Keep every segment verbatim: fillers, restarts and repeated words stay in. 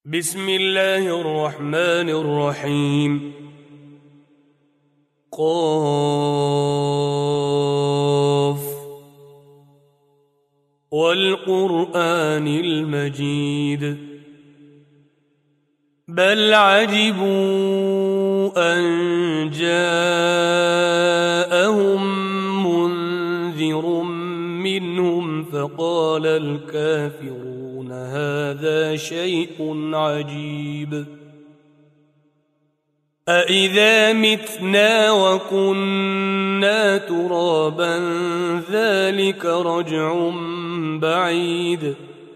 بسم الله الرحمن الرحيم. قاف والقرآن المجيد بل عجبوا أن جاءهم منذر منهم فقال الكافرون هذا شيء عجيب أإذا متنا وكنا ترابا ذلك رجع بعيد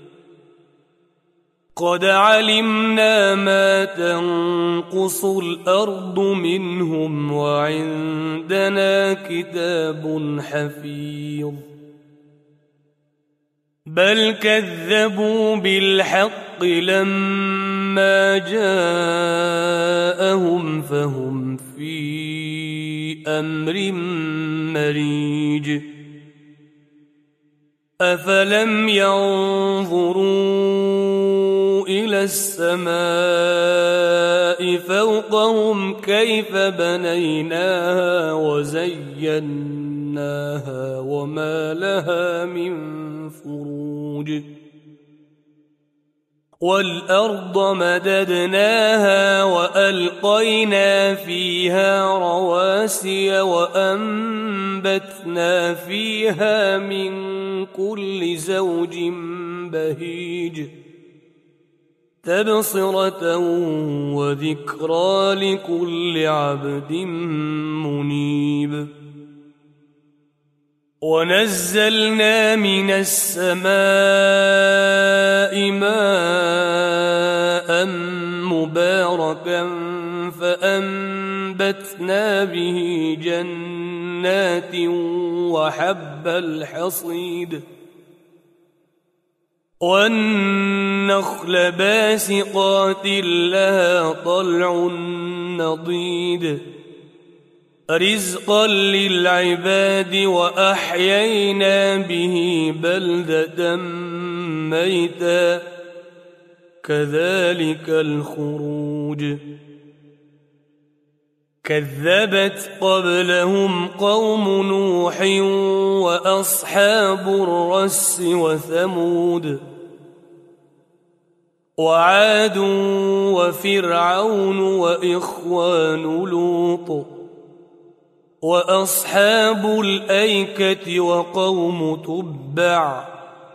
قد علمنا ما تنقص الأرض منهم وعندنا كتاب حفيظ بل كذبوا بالحق لما جاءهم فهم في أمر مريج أفلم ينظروا إلى السماء فوقهم كيف بنيناها وزيناها وما لها من فروج والأرض مددناها وألقينا فيها رواسي وأنبتنا فيها من كل زوج بهيج تبصرة وذكرى لكل عبد منيب ونزلنا من السماء ماء مباركا فأنبتنا به جنات وحب الحصيد والنخل باسقات لها طلع نضيد رزقا للعباد وأحيينا به بلدة ميتا كذلك الخروج كذبت قبلهم قوم نوح وأصحاب الرس وثمود وعاد وفرعون وإخوان لوط وأصحاب الأيكة وقوم تبع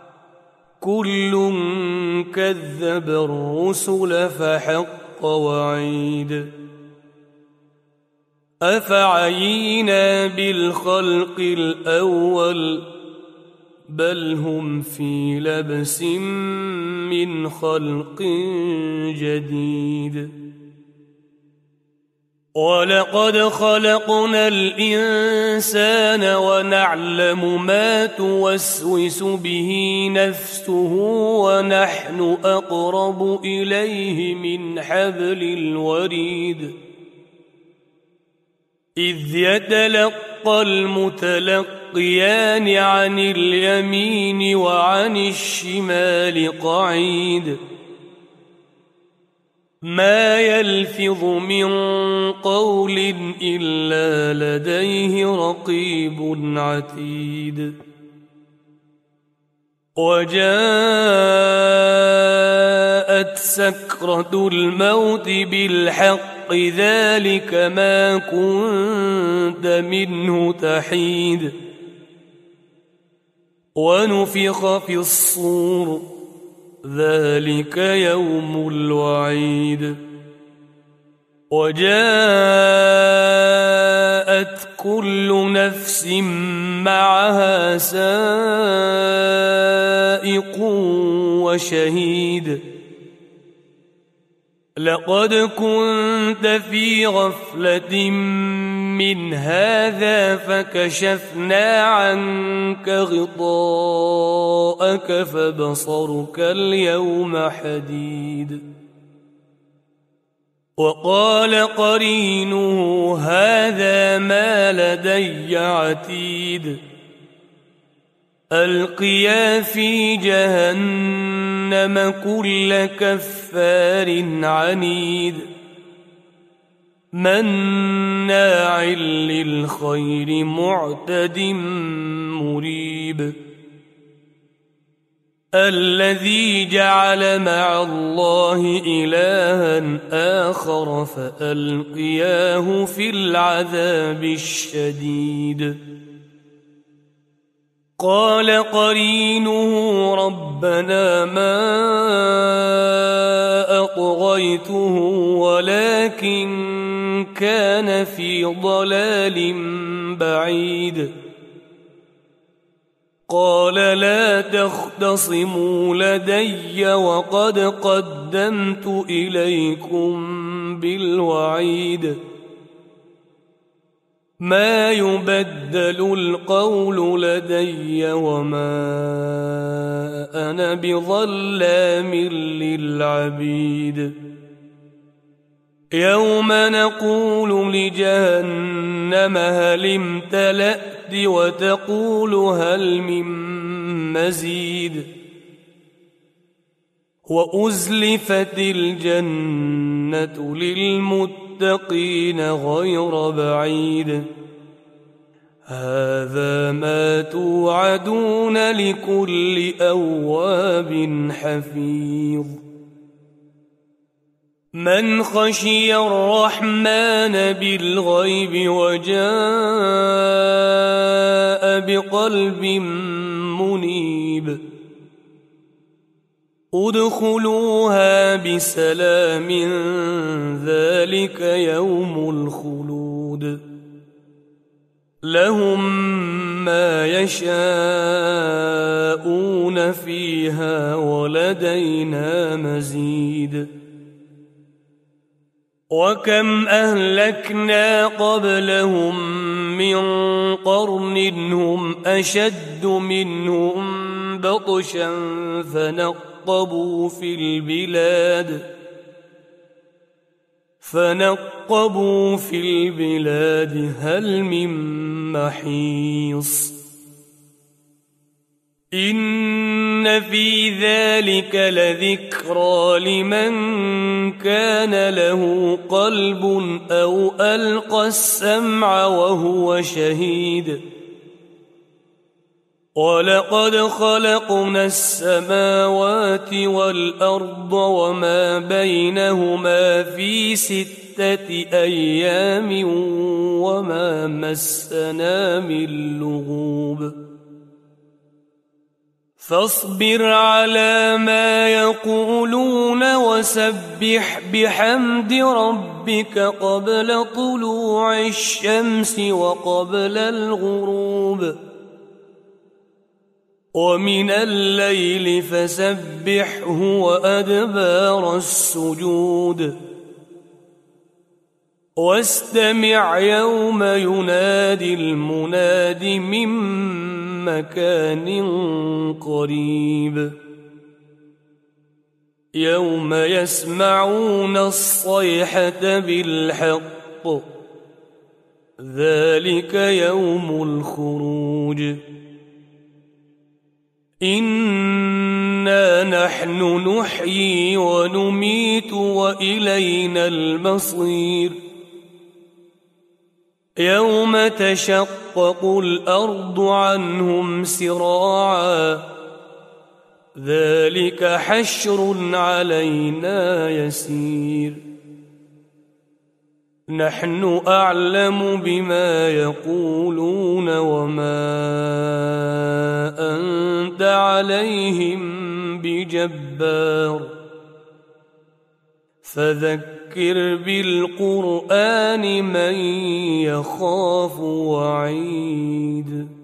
كل كذب الرسل فحق وعيد أفعينا بالخلق الأول بل هم في لبس من خلق جديد ولقد خلقنا الإنسان ونعلم ما توسوس به نفسه ونحن أقرب إليه من حبل الوريد إذ يتلقى المتلقيان عن اليمين وعن الشمال قعيد ما يلفظ من قول إلا لديه رقيب عتيد وجاءت سكرة الموت بالحق ذلك ما كنت منه تحيد ونفخ في الصور ذلك يوم الوعيد وجاءت كل نفس معها سائق وشهيد لقد كنت في غفلة من هذا فكشفنا عنك غطاءك فبصرك اليوم حديد وقال قرينه هذا ما لدي عتيد ألقيا في جهنم جهنم كل كفار عنيد مناع للخير معتد مريب الذي جعل مع الله إلها آخر فألقياه في العذاب الشديد قال قرينه ربنا ما أطغيته ولكن كان في ضلال بعيد قال لا تختصموا لدي وقد قدمت إليكم بالوعيد ما يبدل القول لدي وما أنا بظلام للعبيد يوم نقول لجهنم هل امتلأت وتقول هل من مزيد وأزلفت الجنة للمتقين غير بعيد هذا ما توعدون لكل أواب حفيظ من خشي الرحمن بالغيب وجاء بقلب منيب ادخلوها بسلام ذلك يوم الخلود لهم ما يشاءون فيها ولدينا مزيد وكم أهلكنا قبلهم من قرن هم أشد منهم بطشا فنقبوا في البلاد فنقبوا في البلاد هل من محيص إن في ذلك لذكرى لمن كان له قلب أو ألقى السمع وهو شهيد ولقد خلقنا السماوات والأرض وما بينهما في ستة أيام وما مسنا من لغوب فاصبر على ما يقولون وسبح بحمد ربك قبل طلوع الشمس وقبل الغروب ومن الليل فسبحه وأدبار السجود واستمع يوم ينادي المناد من مكان قريب يوم يسمعون الصيحة بالحق ذلك يوم الخروج إنا نحن نحيي ونميت وإلينا المصير يوم تشقق الأرض عنهم سراعا ذلك حشر علينا يسير نحن أعلم بما يقولون وما أنت عليهم بجبار فذكر بالقرآن من يخاف وعيد